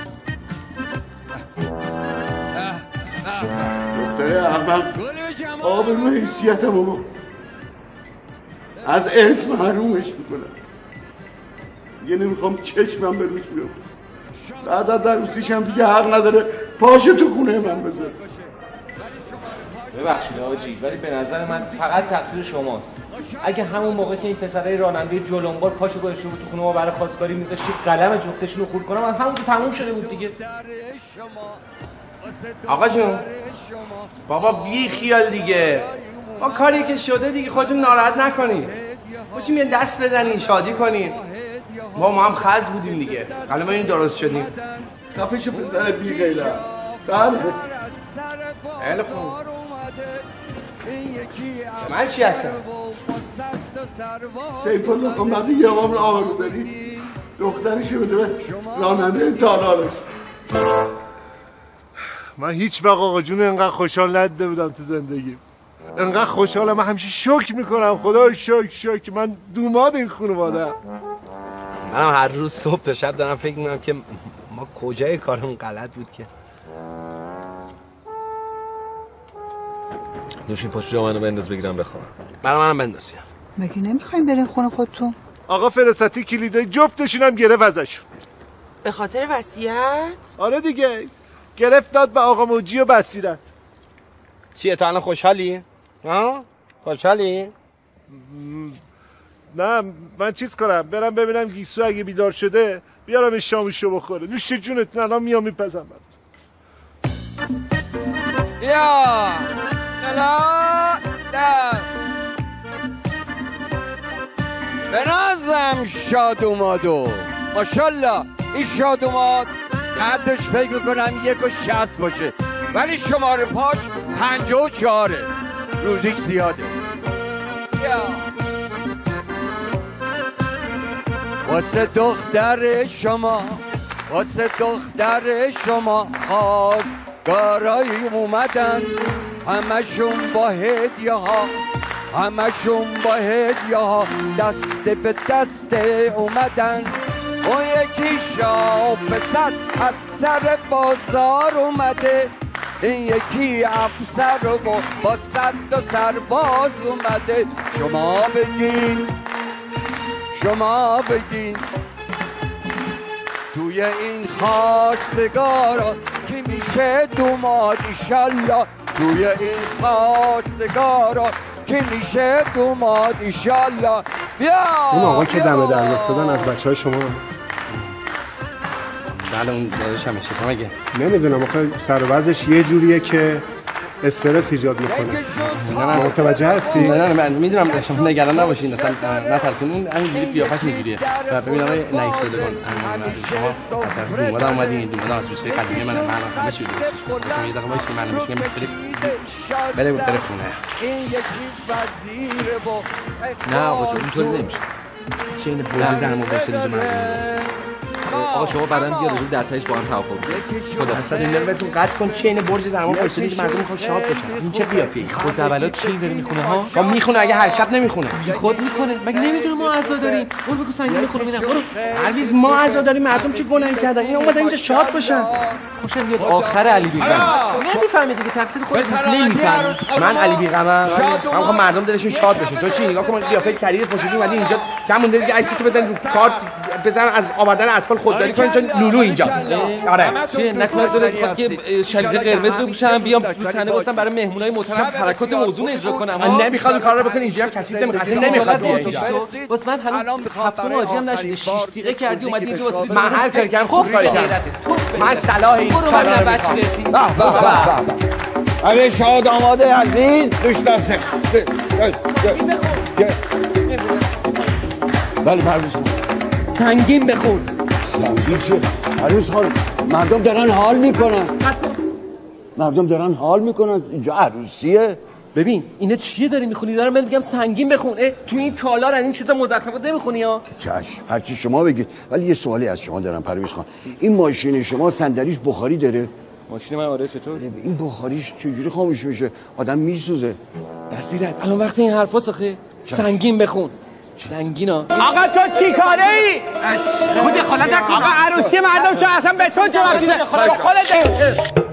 دختره احمق آبرو حیثیتم رو از ارث محرومش میکنم. دیگه نمیخوام چشمم به روش بیفته. بعد از عروسیش هم دیگه حق نداره پاشو تو خونه من بذاره. ببخشید آجی، ولی به نظر من فقط تقصیر شماست. اگه همون موقع که این پسرای راننده جلنبار پاشو گذاشته بود تو خونه ما برای خواستگاری میذاشتی قلم جفتشون رو خورد کنم، همون تو تموم شده بود دیگه. آقا جون بابا بی خیال دیگه، با کاری که شده دیگه خودتون ناراحت نکنید. باشیم یه دست بزنین شادی کنین. ما ما هم خز بودیم دیگه، الان ما این درست شدیم. خفه شو پسر بی غیرت. بله خیلی خوب. من چی هستم؟ سیف الله خب وقتی یه آقام رو آبرو داری دخترشو بده به راننده تالارش. من هیچ وقت آقا جون انقدر خوشحال ندیده بودم تو زندگیم. انقدر خوشحالم، من همیشه شوک میکنم. خدا شوک شوک من دوماد این خانواده. منم هر روز صبح تا شب دارم فکر میکنم که ما کجای کارمون غلط بود که. نوشین پاش جا منو بنداز بگیرم بخوام. برای منم بندازیم. مگه نمیخوایم بریم خونه خودتون؟ آقا فرستادی کلیده جفتشون هم گرفت ازشون. به خاطر وصیت؟ آره دیگه، گرفت داد به آقا موجی و بصیرت. چیه تو الان خوشحالی؟ ها؟ خوشحالی؟ نه من چیز کنم برم ببینم گیسو اگه بیدار شده بیارم شامشو بخوره. نوش جونت، نه الان میام میپزم. یا نلا در بنازم شاد اومادو ماشالله. این شاد اوماد قدش فکر میکنم یک و شست باشه ولی شماره پاش پنجاه و چهاره. روزیش زیاده. یا واسه دختر شما، واسه دختر شما خواستگارایی اومدن، همشون با هدیه ها، همشون با هدیه ها دست به دست اومدن. اون یکی شاه پسر از سر بازار اومده، این یکی افسر رو با صد تا سرباز اومده. شما بگین شما بگین توی این خواستگارا کی میشه دوماد ایشالله. توی این خواستگارا کی میشه دوماد ایشالله. بیا اون آقا که دم در دادن از بچه های شما. بله اون داداش همه چطور مگه؟ نمیدونم آخه سر و وضعش یه جوریه که استرس ایجاد میکنه. متوجه هستی؟ نه نه من میدونم شما نگران نباشین اصلا نترسین. اون همینجوری قیافش اینجوریه. و ببین آقای نایف زدگان شما اصلا دوماد اومدین دوماد از دوسته قدیمی من من همه چی دوستش دارم. یه دقیقه وایسین من میگم بره بره خونه. نه آقا جون اینطوری نمیشه. چه این برج زن مفصل اینجا مردم. آقا شما بعداً بیا راجع به دستایش با هم توافق کنید. خدا اصلا این رو بهتون قطع کن. چه این برج زن مفصلی که مردم میخوان شاد بشن. این چه قیافه‌ای؟ خود اولات چی داره میخونه ها؟ با میخونه اگه هر شب نمیخونه. بی خود میکنه. مگه نمیدونه ما عزا داریم؟ اون بگو سنگین میخونه میدم. برو. پرویز ما عزا داریم مردم چه گناهی کردن؟ این اومدن اینجا شاد باشن. خوشم میاد آخر علی بیغم. نمیفهمی دیگه تقصیر خودت نیست. نمیفهمی. من علی بیغمم. من میخوام مردم دلشون شاد بشه. تو چی نگاه کن قیافه کریه پوشیدی اومدی اینجا کم مونده دیگه عکسی تو بزن رو کارت بزن از آوردن اطفال خودداری کن. اینجا لولو اینجاست. آره چیه نکنه داره میخواد که شلیقه قرمز بپوشم بیام تو صحنه واسم برای مهمونای محترم حرکات موزون اجرا کنم. من نمیخواد این کارا رو بکنی. اینجا کسی نمیخواد. اصلا نمیخواد بیای اینجا. بس من هنوز هفتم حاجی هم نشده شش دقیقه کردی اومدی اینجا واسه من هر کاری کردم خوب کاری کردم. من صلاح این کارا رو میکنم. آقای شاد آماده عزیز دوستان بله پرویز سنگین بخون. سنگین چه؟ پرویز خانم مردم دارن حال میکنن. مردم دارن حال میکنن. اینجا عروسیه. ببین اینا چیه داری میخونی؟ دارم من میگم سنگین بخون. تو این تالار این چیزا مزخرفات نمیخونی ها؟ چشم هرچی شما بگید. ولی یه سوالی از شما دارم پرویز خان. این ماشین شما صندلیش بخاری داره؟ ماشین من آره. چطور؟ این بخاریش چجوری خاموش میشه؟ آدم میسوزه. بصیرت الان وقت این حرفا سخه. سنگین بخون. سنگینا. آقا تو چی کاره ای؟ خود دخالت نکن. آقا عروسی مردم چه اصلا به تو چه وقتی خودت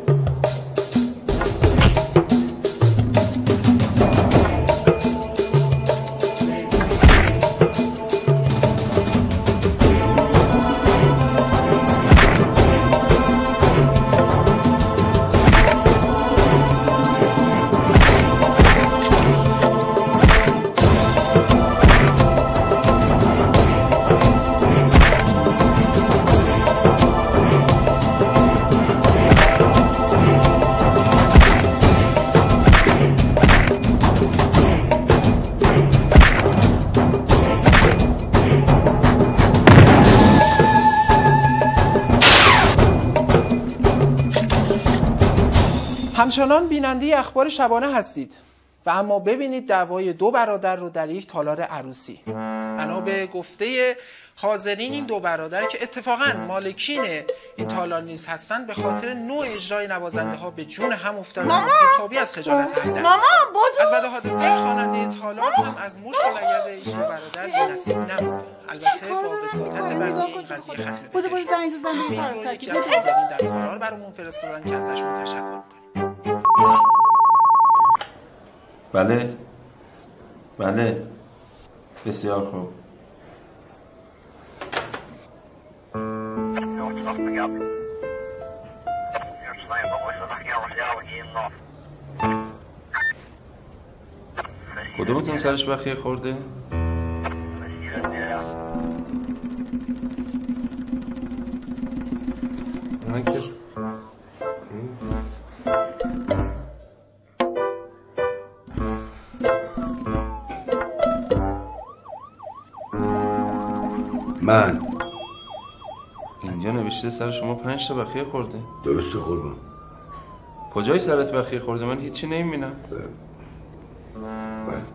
همچنان بیننده اخبار شبانه هستید و اما ببینید دعوای دو برادر رو در یک تالار عروسی. بنا به گفته حاضرین این دو برادر که اتفاقاً مالکین این تالار نیز هستند به خاطر نوع اجرای نوازنده ها به جون هم افتادن و حسابی از خجالت هم ماما بودو از بعد حادثه خواننده تالار هم از مشت و لگد این دو برادر بی‌نصیب نموند. البته با وساطت بقیه این قضیه ختم بشه. بودو بودو زنگ بزن به فرستادی. یکی از حاضرین در تالار برامون فرستادن که ازشون تشکر کنیم. بله بله بسیار خوب. کدومتون سرش بخیه خورده؟ من که من اینجا نوشته سر شما پنج تا بخیه خورده. درسته قربان. کجای سرت بخیه خورده؟ من هیچی نمیبینم. بله.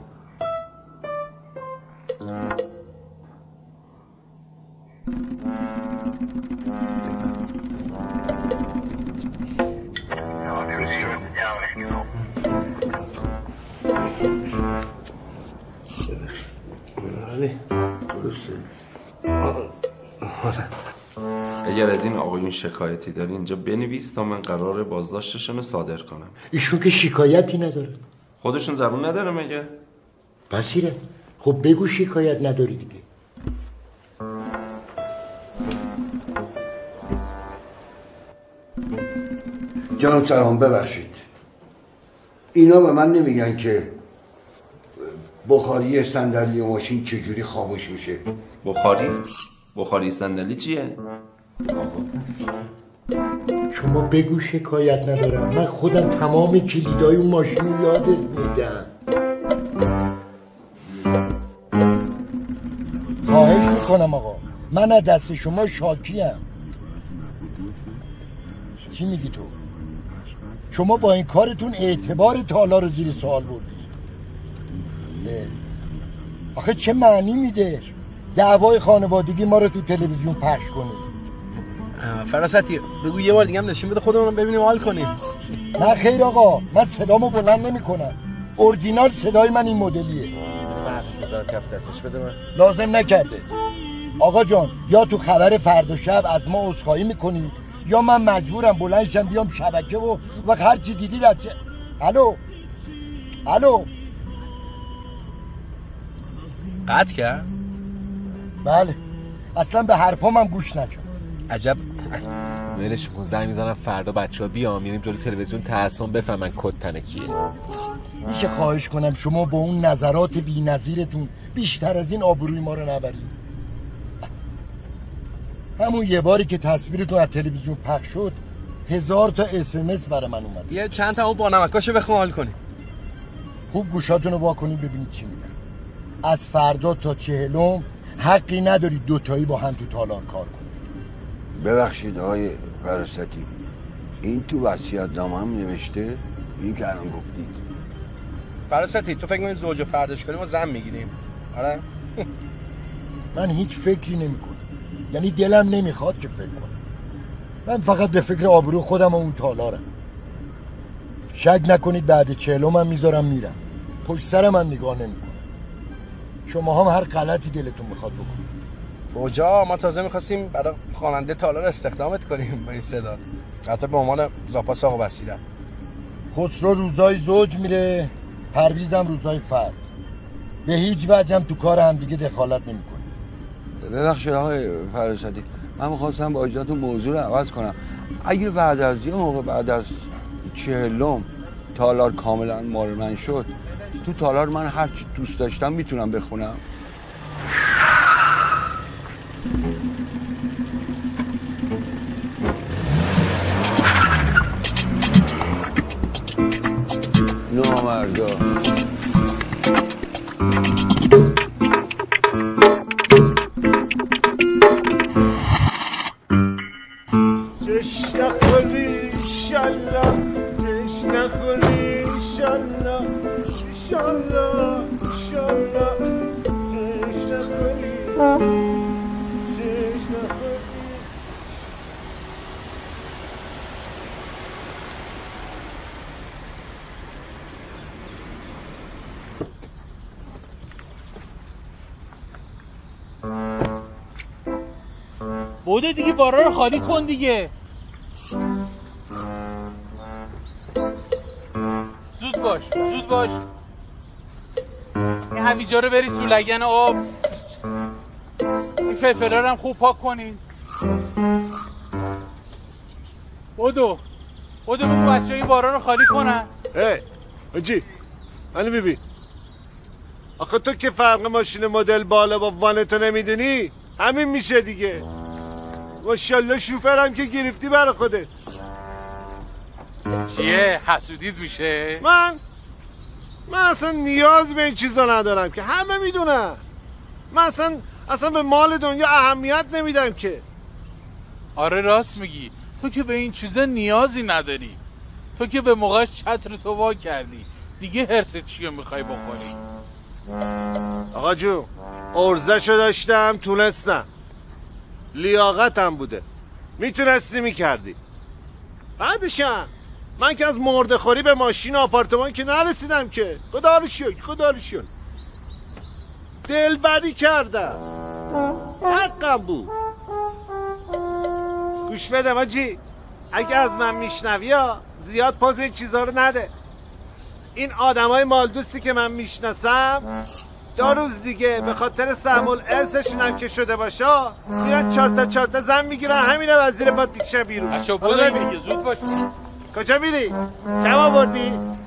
بله. درسته. اگر از این آقایون شکایتی داری اینجا بنویس تا من قرار بازداشتشون رو صادر کنم. ایشون که شکایتی نداره. خودشون زبون نداره مگه؟ بصیرت خب بگو شکایت نداری دیگه. جناب سرهان ببخشید، اینا به من نمیگن که بخاری صندلی و ماشین چجوری خاموش میشه. بخاری؟ بخاری صندلی چیه؟ شما بگو شکایت ندارم، من خودم تمام کلیدای اون ماشین رو یادت میدم. خواهش میکنم آقا، من از دست شما شاکیم. چی میگی تو؟ شما با این کارتون اعتبار تالار رو زیر سوال بردی. آخه چه معنی میده دعوای خانوادگی ما رو تو تلویزیون پخش کنید؟ فراستی بگو یه بار دیگه هم نشون بده خودمون ببینیم حال کنیم. نه خیر آقا، من صدامو بلند نمی کنم. اورجینال صدای من این مدلیه. کف دستش بده من. لازم نکرده آقا جان، یا تو خبر فردا شب از ما عذرخواهی میکنیم یا من مجبورم بلندشم بیام شبکه و و هر چی دیدید از چه... الو الو قطع کرد؟ بله، اصلا به حرفام هم گوش نکرد. عجب. ولش کن، زنگ میزنم فردا بچه‌ها بیام میریم جلوی تلویزیون تعصب بفهمن کد تنه کیه. میشه خواهش کنم شما با اون نظرات بی‌نظیرتون بیشتر از این آبروی ما رو نبرید؟ همون یه باری که تصویرتون از تلویزیون پخش شد هزار تا اس ام اس برای من اومد. یه چند تا اون بانمکاشو بخوام حال کنیم. خوب گوشاتونو وا کنید ببینید چی میگن. از فردا تا چهلم حقی ندارید دوتایی با هم تو تالار کار کنید. ببخشید آقای فراستی، این تو وصیت‌نامه هم نوشته؟ این که الان گفتید. فراستی تو فکر می‌کنی زوج و فرداش کنیم و زن میگیریم؟ آره؟ من هیچ فکری نمی‌کنم. یعنی دلم نمیخواد که فکر کنم. من فقط به فکر آبرو خودم و اون تالارم. شک نکنید بعد چهلم هم میذارم میرم. پشت سرم هم نگاه نمی‌کنم. شما هم هر غلطی دلتون میخواد بکنید. کجا؟ ما تازه میخواستیم برای خواننده تالار استخدامت کنیم با این صدا. حتی به عنوان زاپاس آقا بصیرت. خسرو روزای زوج میره، پرویزم روزای فرد. به هیچ وجه هم تو کار هم دیگه دخالت نمیکنه. ببخشید آقای فراستی، من میخواستم با اجازهتون موضوع رو عوض کنم. اگه بعد از یه موقع بعد از چهلم تالار کاملا مال من شد، تو تالار من هر چی دوست داشتم میتونم بخونم. نامردا جش نخوری انشالله، جش نخوری انشالله، انشالله انشالله، جش نخوری جش نخوری. بوده دیگه، بارا رو خالی کن دیگه. زود باش زود باش. این هویجا رو بریز تو لگن آب. این فلفلا رو هم خوب پاک کنین. بودو بودو بگو بچه این بارا رو خالی کنن. ای آجی منو ببین، آخه تو که فرق ماشین مدل بالا با وانتو نمیدونی همین میشه دیگه. ماشاءالله شوفرم که گرفتی برا خودت. چیه؟ حسودیت میشه؟ من من اصلا نیاز به این چیزا ندارم که همه میدونن. من اصلا اصلا به مال دنیا اهمیت نمیدم که. آره راست میگی، تو که به این چیزا نیازی نداری. تو که به موقعش چتر تو وا کردی، دیگه هرست چیه میخوای بخوری؟ آقا جو ارزشو داشتم، تونستم، لیاقتم بوده، میتونستی میکردی. بعدشم من که از مرده خوری به ماشین و آپارتمان که نرسیدم که. خدا رو شکر خدا رو شکر دلبری کردم، حقم بود. گوش بده ماجی، اگه از من میشنوی یا زیاد پاز این چیزا رو نده. این آدمای مالدوستی که من میشناسم دو روز دیگه به خاطر سهم ارثشون هم که شده باشه میرن چهار تا چهار تا زن میگیرن، همینه وزیر پات میکشن بیرون. بچا برو دیگه، زود باش. کجا میری؟ کم آوردی؟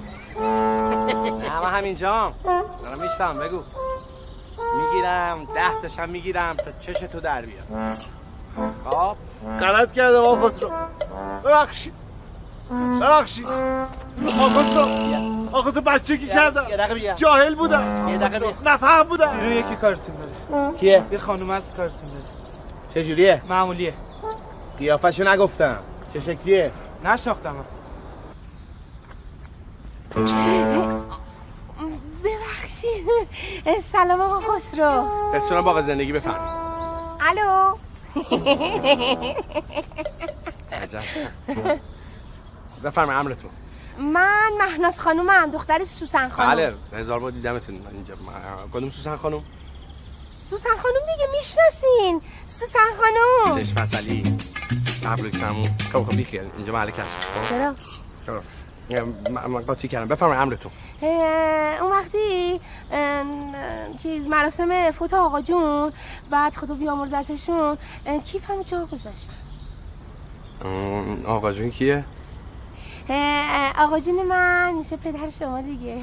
نه من همینجام دارم میشتم. بگو. میگیرم ده تاشم میگیرم تا چش تو در بیاد. خب غلط کردم آقا خسرو، ببخشید ببخشید آقا خسرو. آقا خسرو بچگی کردم، جاهل بودم، یه دقیقه بیا. نفهم بودم. بیرون یکی کارتون داره. کیه؟ یه خانوم هست کارتون داره. چجوریه؟ معمولیه. قیافشو نگفتم. چه شکلیه؟ نشناختم. ببخشید. سلام آقا خسرو. رستوران باغ زندگی بفرمایید. الو. بفرمایید امرتون. من مهناز خانومم، دختر سوسن خانوم. بله هزار بار دیدمتون اینجا. کدوم سوسن خانوم؟ سوسن خانوم دیگه میشناسین. سوسن خانوم. چشم عسلی. مبروک تموم. خب خب بیخیال اینجا محل کسب. چرا؟ چرا؟ من قاطی کردم. بفرمایید امرتون. اون وقتی چیز مراسم فوت آقا جون، بعد خدا بیامرزتشون، کیفمو جا گذاشتم. آقا جون کیه؟ آقا جون من میشه پدر شما دیگه.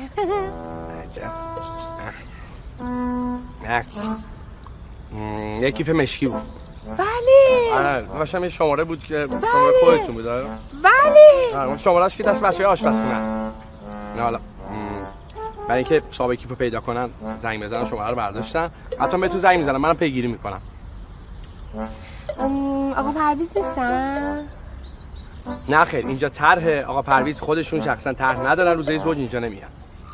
یه کیف مشکی بود. بله. آره باشم یه شماره بود که شماره خودتون بود. آره بله. شمارهش که دست بچه‌های آشپزخونه است. نه حالا برای اینکه صاحب کیفو پیدا کنن زنگ بزنن شماره رو برداشتن. حتما بهتون زنگ میزنم، منم پیگیری میکنم. آقا پرویز نیستن؟ نه خیر، اینجا طرح آقا پرویز خودشون شخصا طرح ندارن، روزای زوج اینجا نمیان.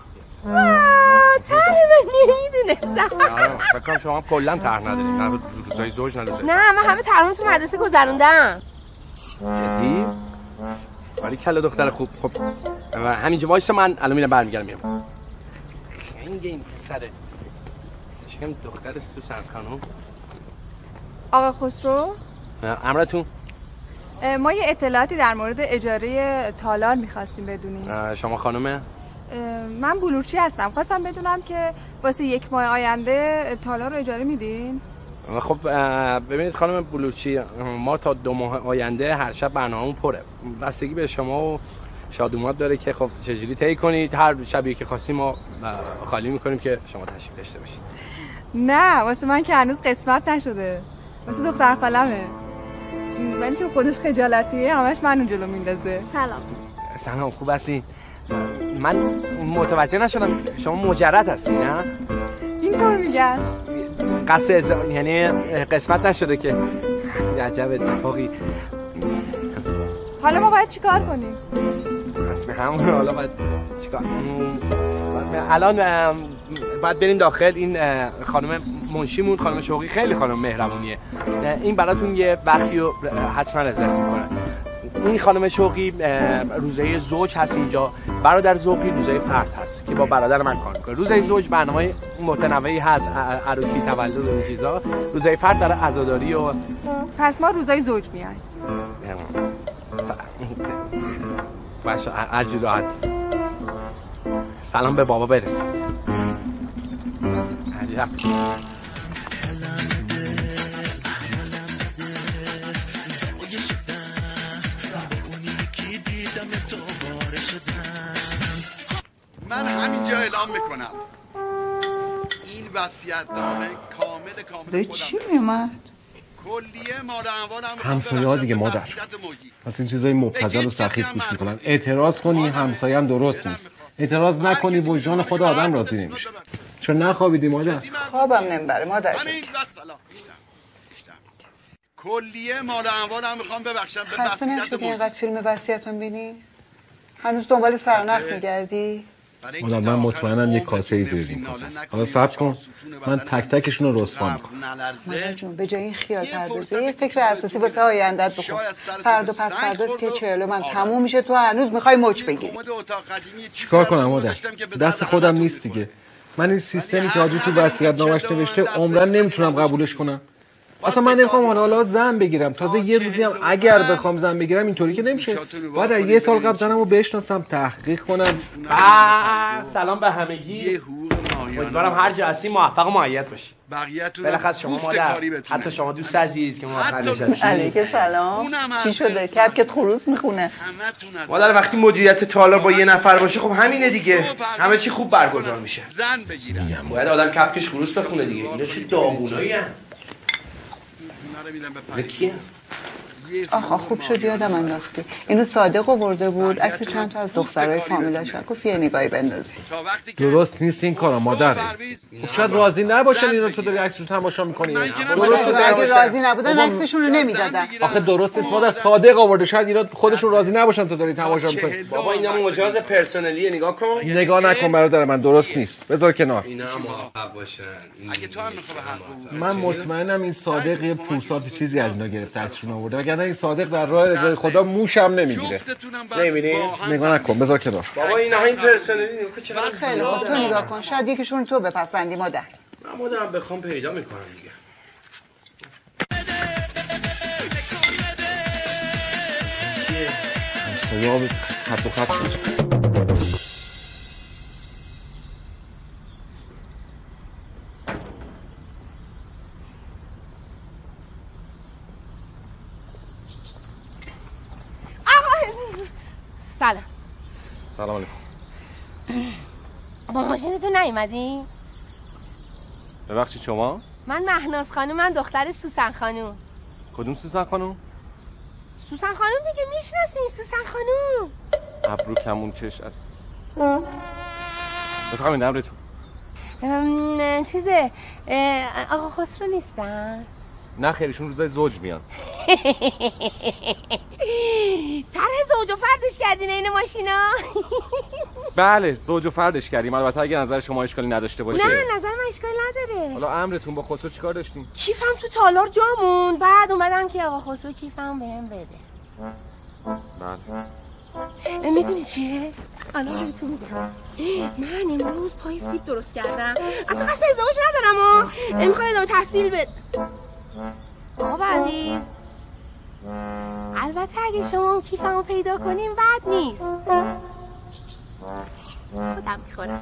طرح من نمیدونستم. فکر کنم شما کلا طرح ندارین، نه روزای زوج نه روزای. نه من همه طرحمو تو مدرسه گذروندم. جدی؟ ولی کله دختر خوب. خب همینجا وایسا، من الان میرم برمیگردم میام. خنگ این پسره. چیم دختر سوسن خانم. آقا خسرو؟ امرتون؟ ما یه اطلاعاتی در مورد اجاره تالار میخواستیم بدونیم. شما خانومه؟ من بلورچی هستم. خواستم بدونم که واسه یک ماه آینده تالار رو اجاره میدین؟ خب ببینید خانم بلورچی، ما تا دو ماه آینده هر شب برنامه‌مون پره. بستگی به شما و شادومات داره که خب چجوری طی کنید. هر شبیه که خواستیم ما خالی میکنیم که شما تشریف داشته باشید. نه واسه من که هنوز قسمت نشده، واسه دختر خالمه. ولی که خودش خجالتیه، همش منو جلو میندازه. سلام. سلام، خوب هستین؟ من متوجه نشدم شما مجرد هستی نه؟ اینطور میگن. قصد از... یعنی قسمت نشده که. عجب اتفاقی. حالا ما باید چیکار کنیم؟ همون حالا باید چیکار الان باید بریم داخل. این خانم منشیمون خانم شوقی خیلی خانم مهربونیه. این براتون یه وقتی رو حتما رضایت میکنه. این خانم شوقی روزای زوج هست اینجا، برادر ذوقی روزای فرد هست که با برادر من کار میکنه. روزای زوج برنامه متنوعی هست، عروسی، تولد و این چیزا. روزای فرد داره عزاداری و پس ما روزای زوج میایم. باشه عجل راحت. سلام به بابا برس. عجب. من همینجا اعلام میکنم این وصیت‌نامه کامل کامل خودم. چی میومد؟ کلیه مال اموالم همسایه ها دیگه مادر. پس این چیزای مبتذل و سخیف گوش میکنن. اعتراض کنی همسایه هم درست نیست. اعتراض نکنی وجدان خود آدم راضی نمیشه. چرا نخوابیدی مادر؟ خوابم نمیبره مادر. کلیه مال اموالم میخوام ببخشم به خسته وصیت نشدی موجی. اینقدر فیلم وصیتو میبینی؟ هنوز دنبال سرنخ میگردی؟ مادر من مطمئنم یک کاسه ای زیر این کاسه است. حالا صبر کن، من تک تکشون رو رسوا میکنم. مادر جون به جای این خیال پردازی یه فکر اساسی واسه آیندت بکن. فردا پس فرداست که چهلو من تموم میشه، تو هنوز میخوای مچ بگیری. چیکار کنم مادر؟ دست خودم نیست دیگه. من این سیستمی که حاجی تو وصیت‌نامه‌اش نوشته عمرن نمیتونم قبولش کنم. اصلا من نمیخوام حالا زن بگیرم، تازه یه روزی هم اگر بخوام زن بگیرم اینطوری که نمیشه. بعد یه سال قبل زنمو بشناسم، تحقیق کنم. سلام به همگی. امیدوارم هر جا هستی موفق و مؤید باشی. بقیه‌تون بلخص شما مادر، حتی شما دوست عزیز که ما آخر نشستی. علیکم سلام. چی شده؟ کپکت خروس میخونه. مادر وقتی مدیریت تالار با یه نفر باشه خب همینه دیگه، همه چی خوب برگزار میشه. زن بگیرم. باید آدم کپکش خروس بخونه دیگه. اینا چه داغونایی ان؟ کیه؟ آخه خوب شد یادم انداختی. اینو صادق آورده بود، عکس چند تا از دخترای فامیلاش، گفت یه نگاهی بندازی. درست نیست این کارا مادر. خب شاید راضی نباشن اینا، تو داری عکسشون تماشا می‌کنی. درست اگه راضی نبودن عکسشون رو نمیدادن. آخه درست نیست مادر، صادق آورده، شاید اینا خودشون راضی نباشن تو داری تماشا می‌کنی. بابا اینا مجاز پرسنلیه، نگاه کن. نگاه نکن برادر من، درست نیست. بذار کنار. اینا موفق باشن. اگه تو هم می‌خوای به حق من مطمئنم این صادق یه پوسات چیزی از اینا گرفته، عکسشون آورده. وگرنه این صادق در راه رضای خدا موشم نمیگیره. نمی‌بینی؟ نگاه نکن، بذار کنار. بابا اینا این پرسنلی نگاه چقدر خیلی خوب، تو نگاه کن، شاید یکیشون تو بپسندی مادر. من مادرم بخوام پیدا میکنم دیگه. سیاه خط و خط شد. سلام. سلام علیکم. با ماشینتون نیومدی؟ ببخشید شما؟ من مهناز خانم، من دختر سوسن خانم. کدوم سوسن خانم؟ سوسن خانم دیگه میشناسین، سوسن خانم. ابرو کمون چش از بفهمید نمرتون. چیزه آقا خسرو نیستن؟ نه خیلیشون روزای زوج میان. طرح زوج و فردش کردین این ماشینا؟ بله زوج و فردش کردیم، البته اگه نظر شما اشکالی نداشته باشه. نه نظر من اشکالی نداره. حالا امرتون، با خسرو چیکار داشتین؟ کیفم تو تالار جامون، بعد اومدم که آقا خسرو کیفم بهم بده. بله. میدونی چیه؟ الان بهتون میگم. من امروز پای سیب درست کردم، اصلا قصد ازدواج ندارم و میخوام ادامه تحصیل بد. آقا پرویز، البته اگه شما کیفمو پیدا کنیم بد نیست. خودم میخورم.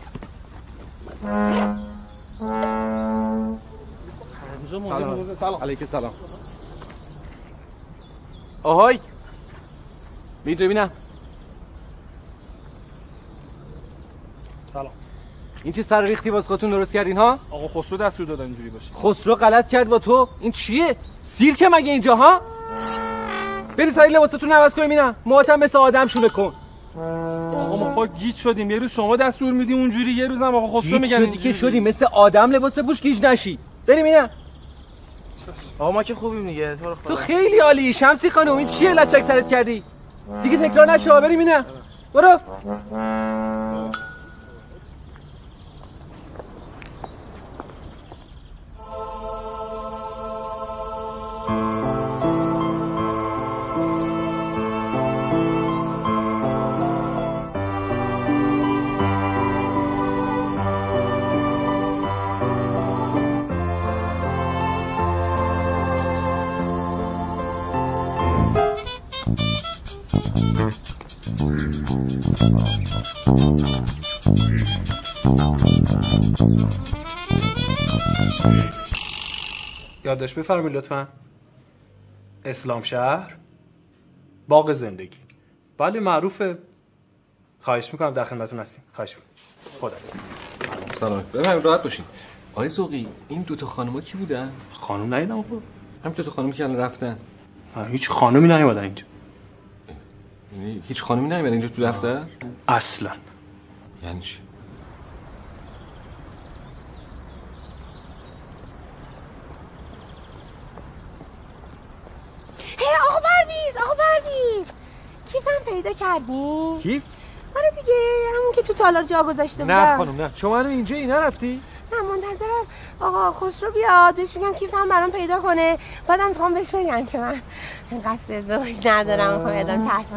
سلام. علیکم سلام. آهای اینجا ببینم. سلام. این چه سر ریختی باز خودتون درست کردین ها؟ آقا خسرو دستور دادن اینجوری باشه. خسرو غلط کرد با تو؟ این چیه؟ سیرکه مگه اینجا ها؟ بری سری لباستون عوض کنیم اینا. موهاتم مثل آدم شونه کن. آقا ما پا گیج شدیم، یه روز شما دستور میدی اونجوری، یه روزم آقا خسرو میگن اینجوری که شدیم مثل آدم لباس بپوش گیج نشی. بریم اینا. آقا ما که خوبیم دیگه، تو رو خدا. تو خیلی عالی شمسی خانم، این چیه لچک سرت کردی؟ دیگه تکرار نشه، بریم اینا. برو. یادداشت بفرمایید لطفاً. اسلام شهر، باغ زندگی. بله معروفه. خواهش میکنم، در خدمتتون هستیم. خواهش میکنم. خدا. سلام. بفرمایید راحت باشین. آقای ذوقی، این دو تا خانم‌ها کی بودن؟ خانم ندیدم خب. هم دو تا خانمی که الان رفتن. هیچ خانمی نیومدن اینجا. یعنی هیچ خانمی نیومدن اینجا تو دفتر؟ اصلا. یعنی چی؟ هی آقا پرویز، آقا پرویز، کیفم پیدا کردی؟ کیف؟ آره دیگه، همون که تو تالار جا گذاشته بودم. نه خانم نه، شما الان اینجا اینا رفتی؟ نه منتظرم آقا خسرو بیاد، بهش میگم کیفم برام پیدا کنه، بعدم میخوام بهش بگم که من قصد ازدواج ندارم، میخوام ادام تحصیل